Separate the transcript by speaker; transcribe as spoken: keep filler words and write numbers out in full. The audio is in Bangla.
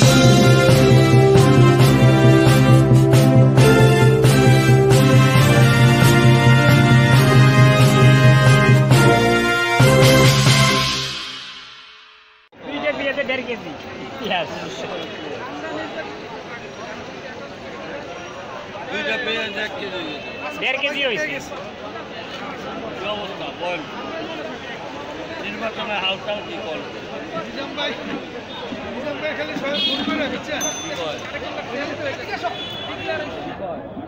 Speaker 1: দেড় কেজি পেঁয়াজ
Speaker 2: দুইটা পেঁয়াজ এক কেজি
Speaker 1: দেড় কেজি হয়েছে।
Speaker 2: কি অবস্থা বল নির্বাচনে হালচাল কি কর
Speaker 3: নিজাম ভাই নিজাম ভাই খালি সবাই ফোন করে দিচ্ছে
Speaker 2: কি কয়